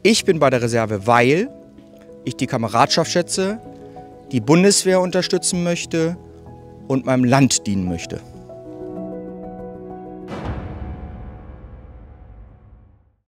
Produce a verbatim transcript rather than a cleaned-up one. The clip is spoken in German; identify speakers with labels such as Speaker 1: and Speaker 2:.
Speaker 1: Ich bin bei der Reserve, weil ich die Kameradschaft schätze, die Bundeswehr unterstützen möchte und meinem Land dienen möchte.